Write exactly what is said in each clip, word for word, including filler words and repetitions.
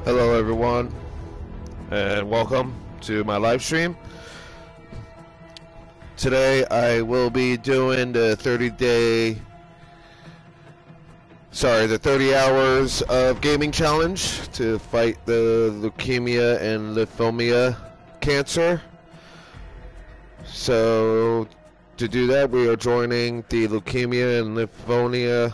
Hello everyone, and welcome to my live stream. Today I will be doing the thirty day, sorry, the thirty hours of gaming challenge to fight the leukemia and lymphoma cancer. So to do that, we are joining the Leukemia and Lymphoma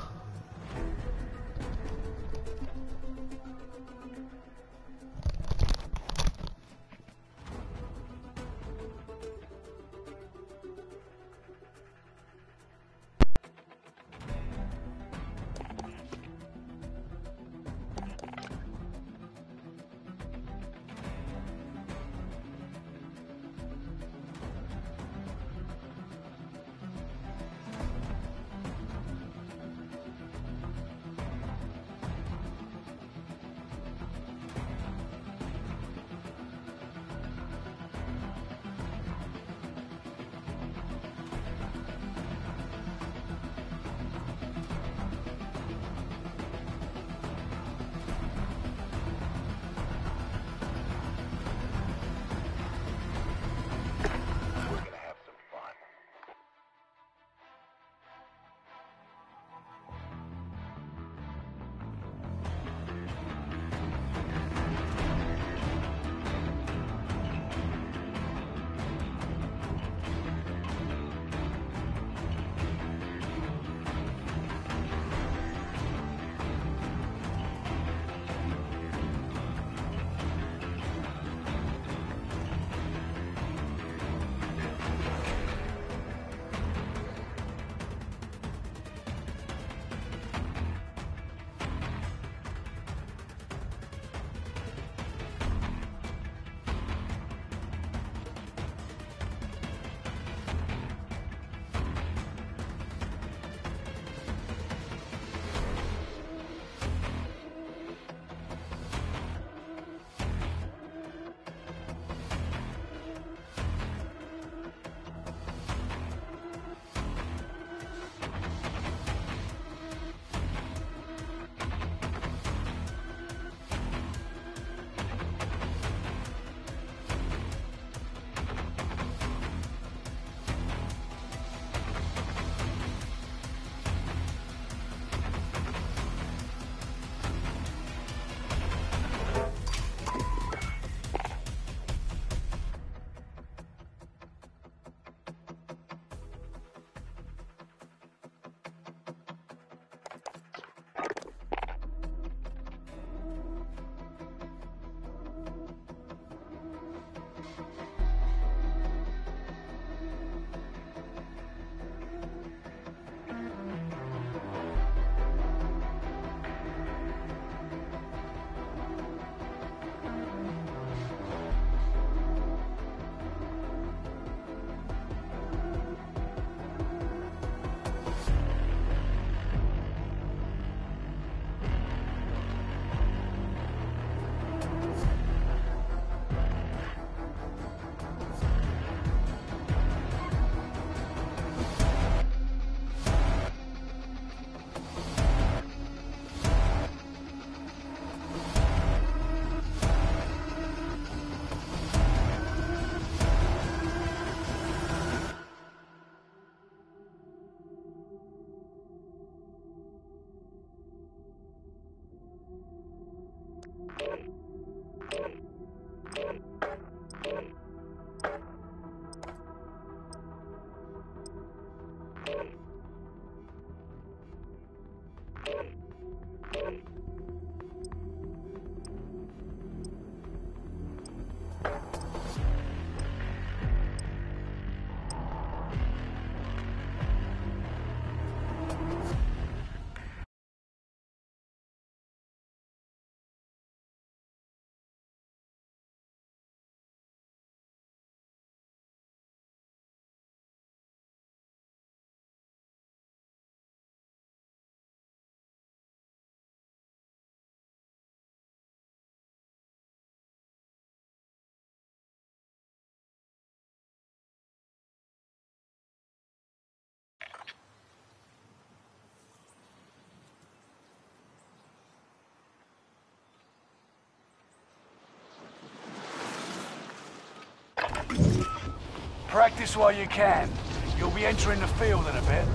Practice while you can. You'll be entering the field in a bit.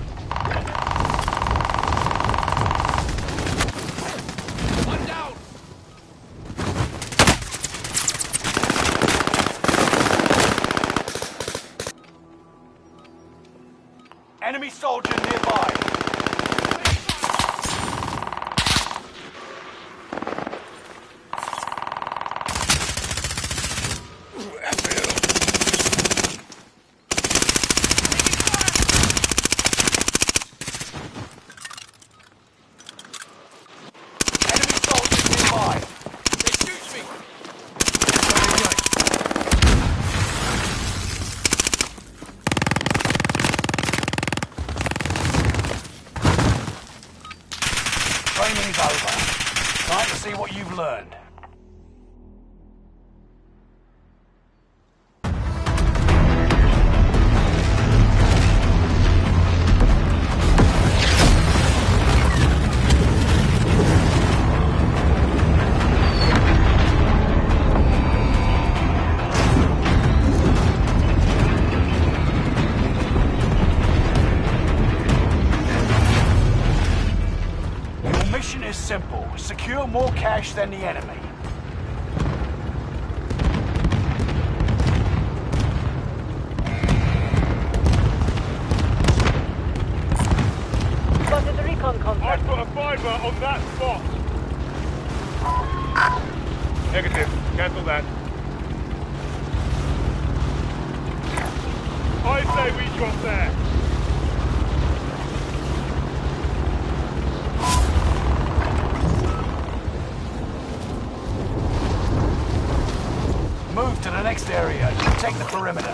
One down! Enemy soldier nearby. Training's over. Time to see what you've learned. Mission is simple. Secure more cash than the enemy. Spotted the recon contact. I've got a fiver on that spot. Negative. Cancel that. I say we drop there. Move to the next area. Take the perimeter.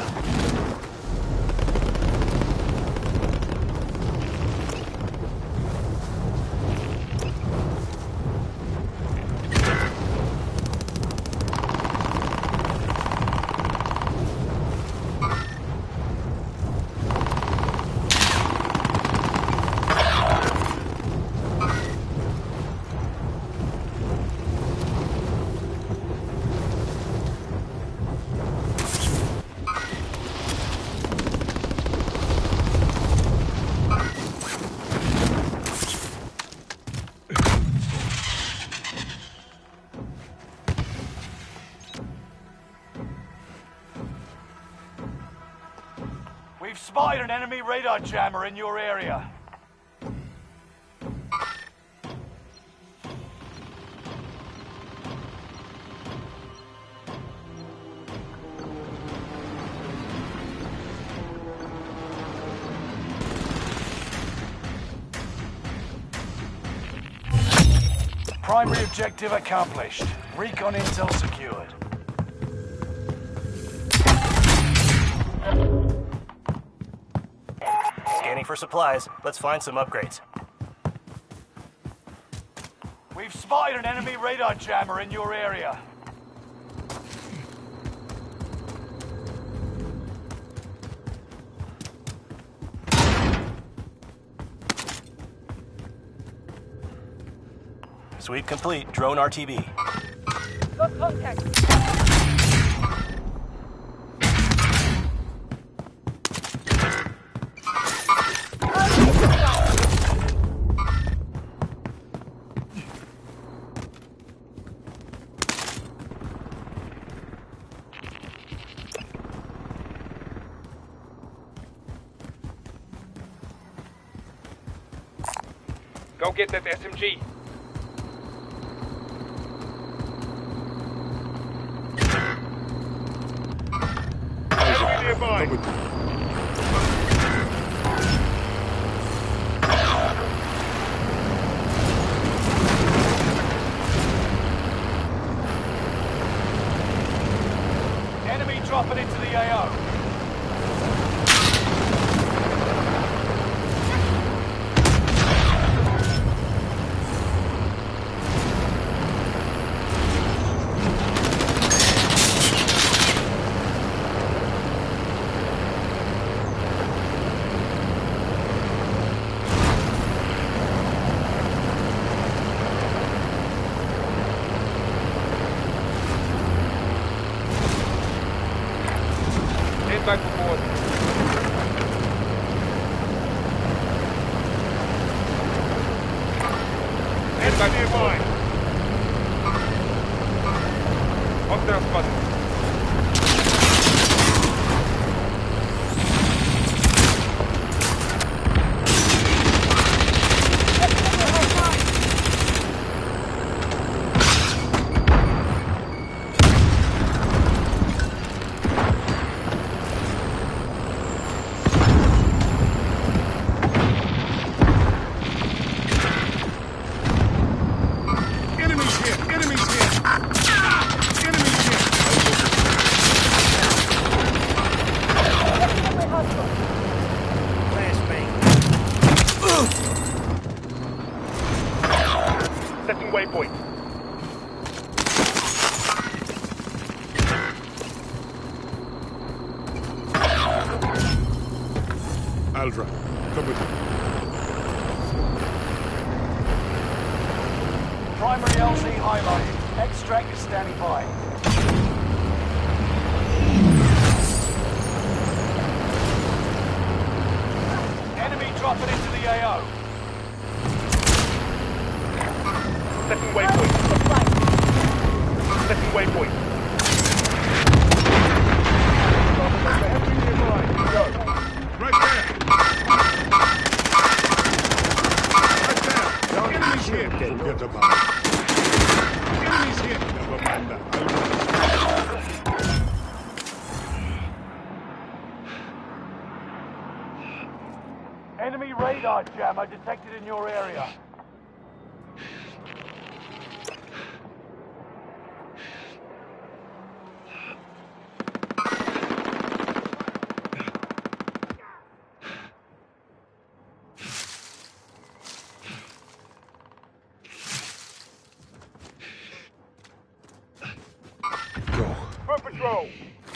We've spotted an enemy radar jammer in your area. Primary objective accomplished. Recon intel secured. Scanning for supplies. Let's find some upgrades. We've spotted an enemy radar jammer in your area. Sweep complete. Drone R T B. Got contact. Go get that S M G. Enemy nearby. Enemy dropping into the A O. Stand back for forward. Hostile spotted. Enemies here! Enemies here! Enemies here! Setting waypoint. Aldra, come with me. Primary L Z highlighted. Extract is standing by. Enemy dropping into the A O. Setting waypoint. Setting waypoint. Right there! Right there! Enemies here! Forget about it. Enemies here! Never mind that. Enemy radar jammer detected in your area. Go. For patrol.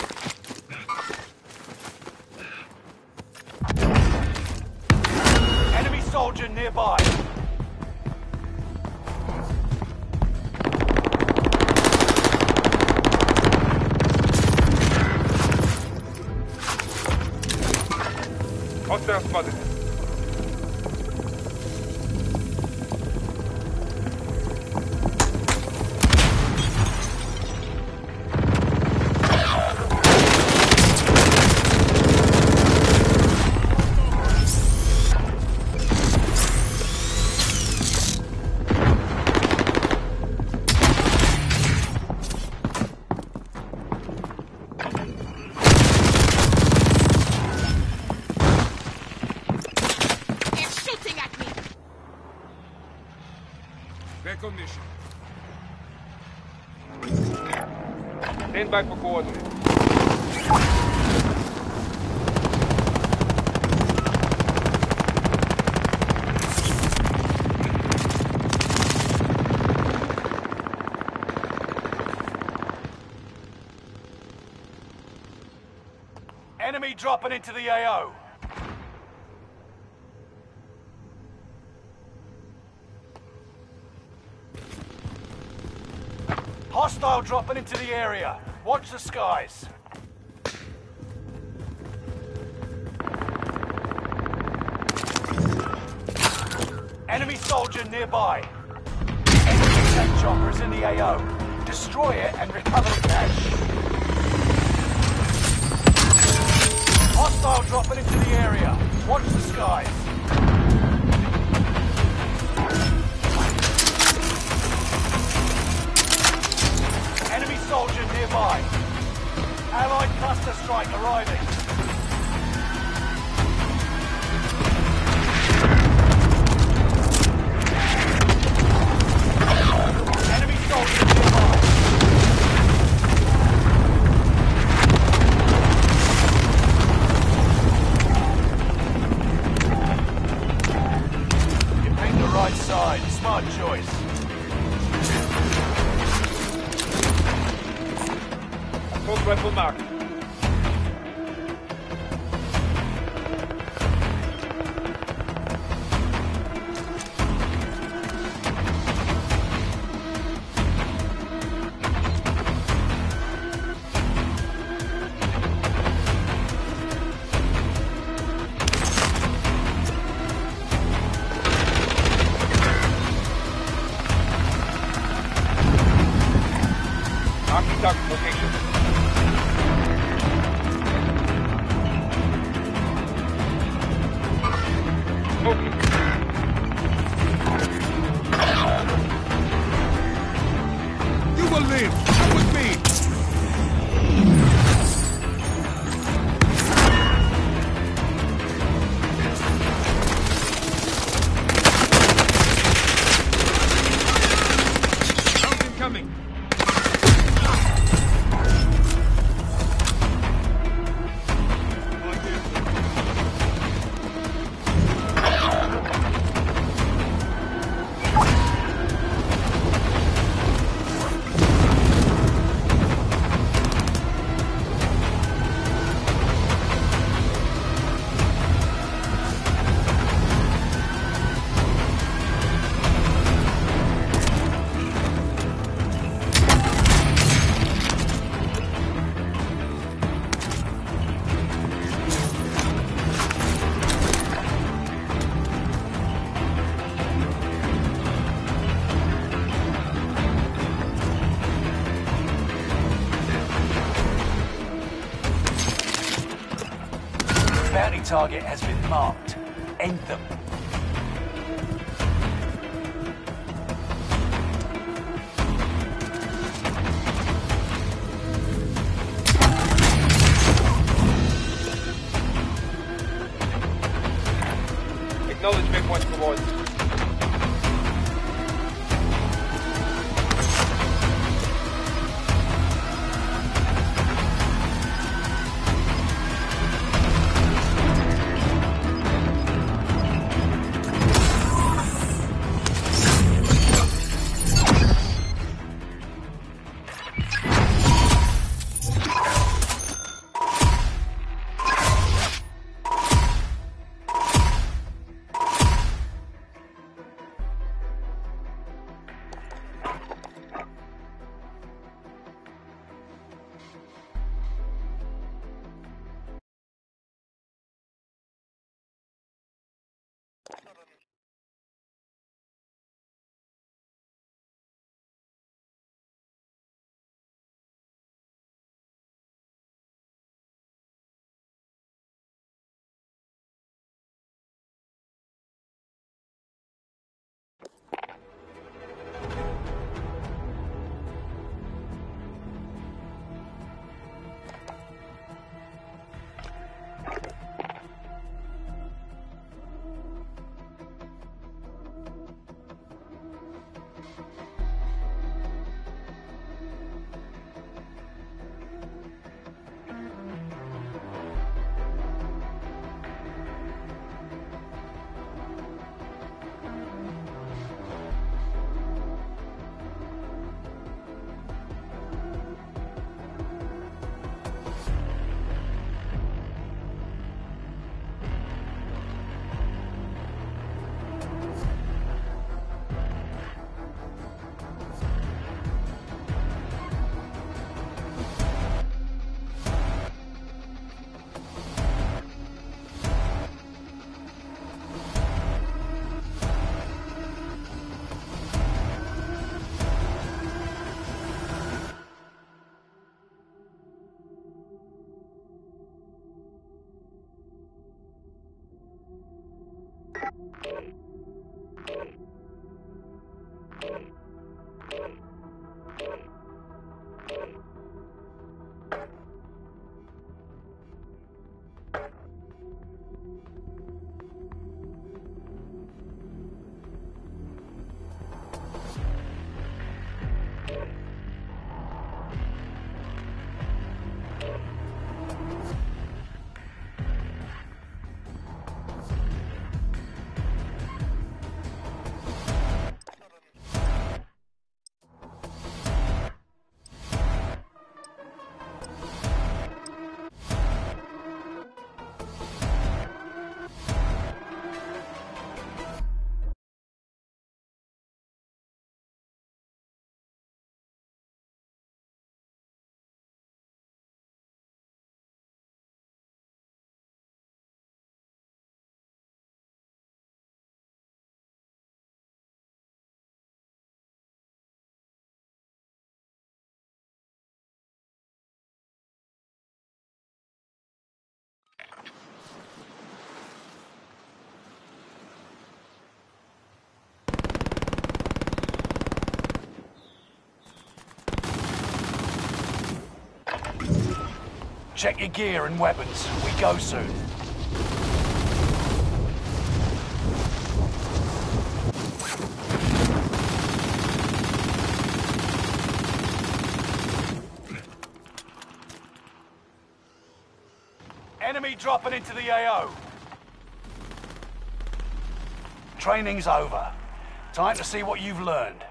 Enemy soldier nearby. Hostile spotted. Recognition. Stand by for coordinates. Enemy dropping into the A O. Hostile dropping into the area. Watch the skies. Enemy soldier nearby. Enemy tank chopper is in the A O. Destroy it and recover the cash. Hostile dropping into the area. Watch the skies. Enemy soldier nearby. Allied cluster strike arriving. Enemy soldier nearby. You picked the right side. Smart choice. Assault rifle marked. Marking target location. Smoking. You will live! Come with me! Round incoming. Bounty target has been marked. End them. Acknowledge waypoint provided. Check your gear and weapons. We go soon. Enemy dropping into the A O. Training's over. Time to see what you've learned.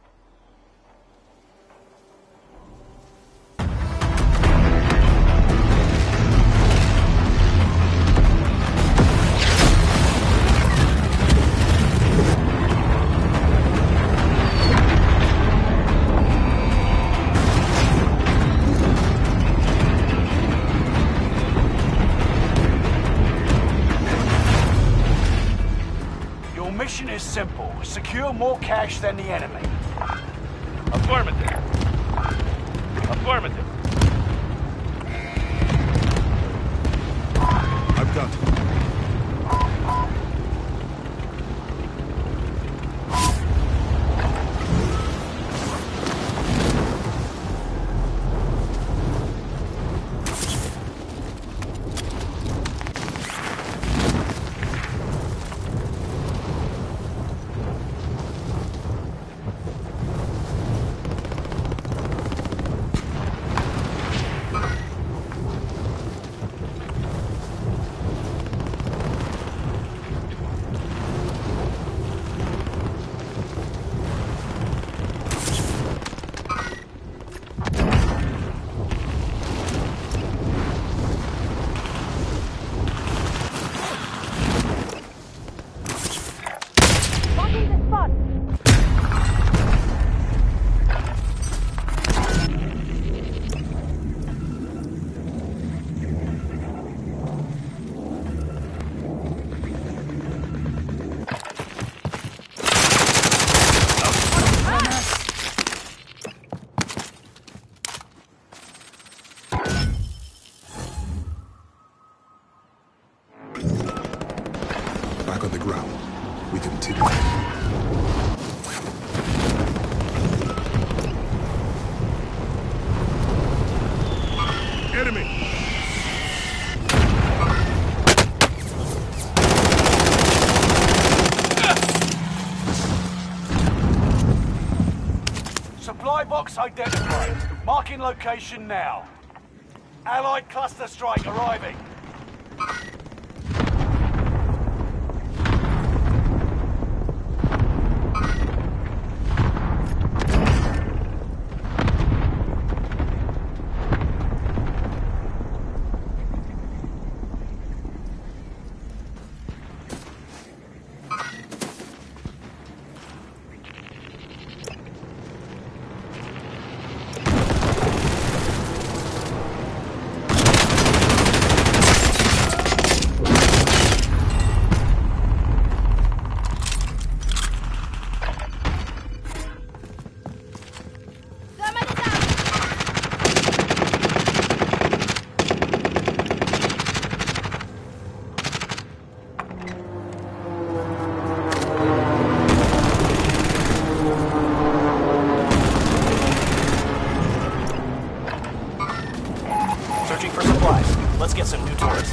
Mission is simple. Secure more cash than the enemy. Affirmative. Affirmative. I've got it. Back on the ground. We continue. Enemy! Supply box identified. Marking location now. Allied cluster strike arriving. Searching for supplies. Let's get some new tourists.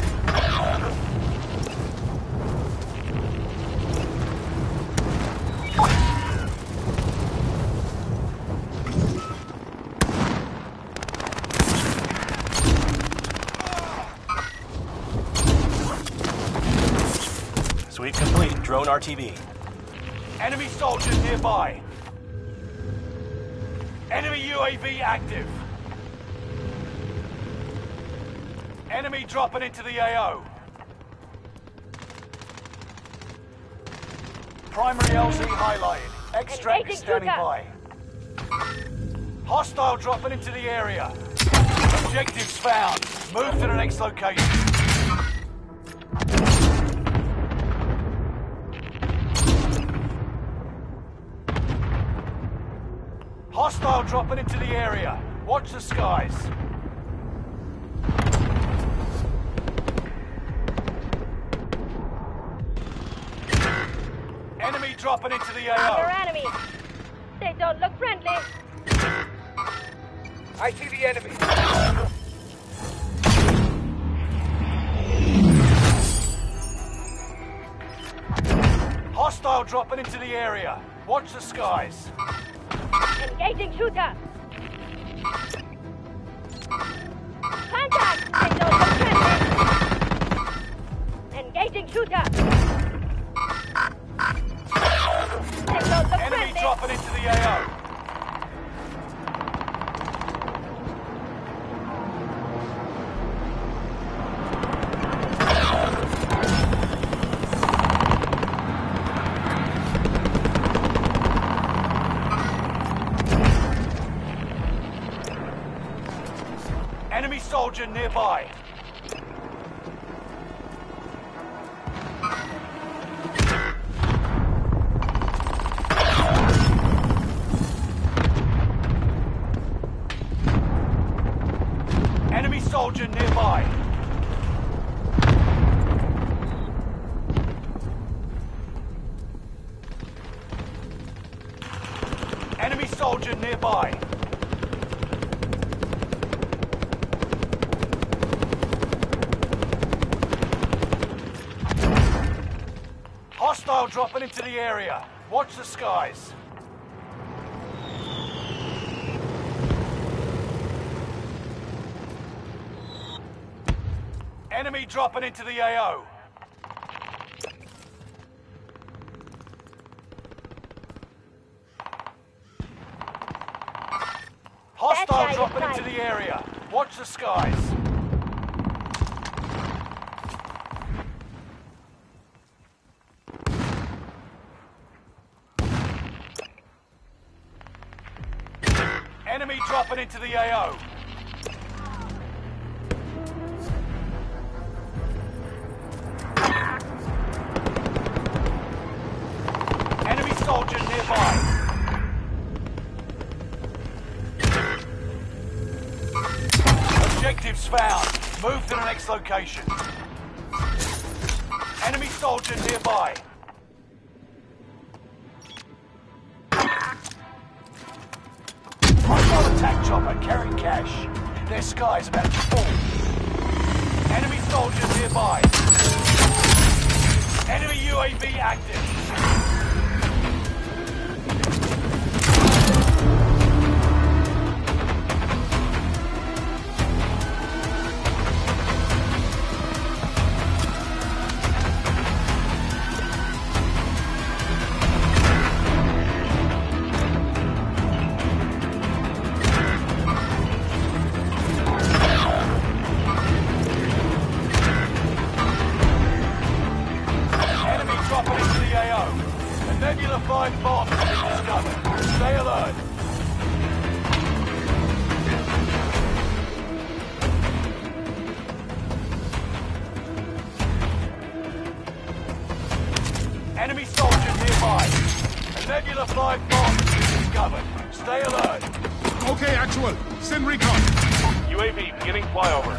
Sweep complete. Drone R T B. Enemy soldiers nearby. Enemy U A V active. Enemy dropping into the A O. Primary L Z highlighted. Extract Engaging standing trooper. by. Hostile dropping into the area. Objectives found. Move to the next location. Hostile dropping into the area. Watch the skies. Enemy dropping into the A Your O. enemy. They don't look friendly. I see the enemy. Hostile dropping into the area. Watch the skies. Engaging shooter. Contact! They don't look friendly. Engaging shooter. They don't look Enemy friendly. dropping into the A O. Enemy soldier nearby. Enemy soldier nearby. Enemy soldier nearby. Hostile dropping into the area. Watch the skies. Enemy dropping into the A O. Hostile guy dropping inside. into the area. Watch the skies. Enemy dropping into the A O. Enemy soldier nearby. Objectives found. Move to the next location. Enemy soldier nearby. Hostile attack chopper carrying cash. Their sky's about to fall. Enemy soldier nearby. Enemy U A V active. Nebula five bombs have been discovered. Stay alert. Enemy soldier nearby. A Nebula five bomb has been discovered. Stay alert. Okay, actual. Send recon. U A V beginning flyover.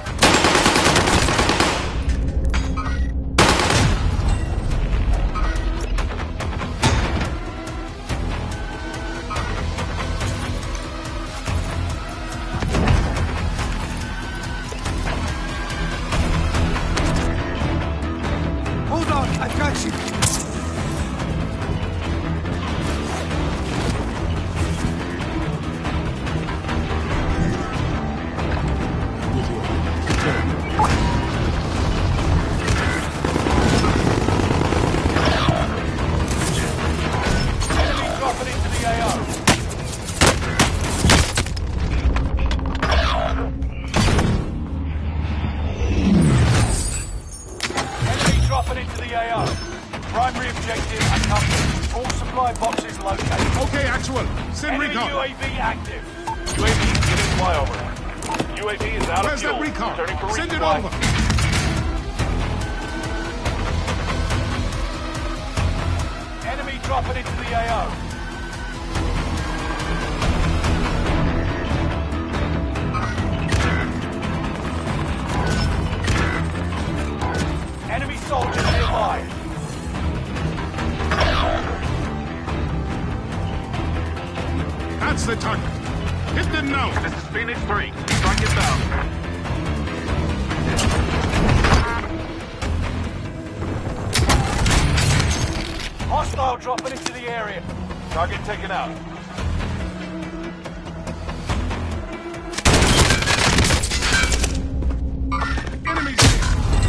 Hold on, I've got you. Enemy dropping into the A O. Enemy dropping into the A O. Primary objective accomplished. All supply boxes located. Okay, actual. Send Enemy recon. U A V active. U A V beginning flyover. U A V is out Where's of that fuel. recon? Returning for Send it resupply. over. Enemy dropping into the A O. Enemy soldier nearby. That's the target. Hit them now. This is Phoenix three. Strike it down. Hostile dropping into the area. Target taken out. Enemies here.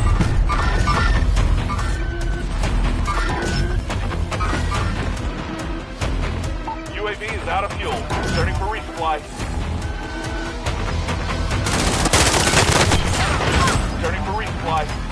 U A V is out of fuel. Returning for resupply. Returning for resupply.